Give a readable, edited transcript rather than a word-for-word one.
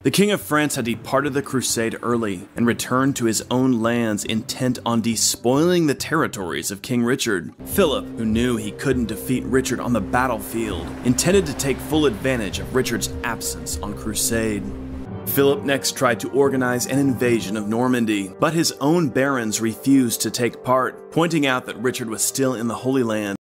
The King of France had departed the Crusade early and returned to his own lands intent on despoiling the territories of King Richard. Philip, who knew he couldn't defeat Richard on the battlefield, intended to take full advantage of Richard's absence on Crusade. Philip next tried to organize an invasion of Normandy, but his own barons refused to take part, pointing out that Richard was still in the Holy Land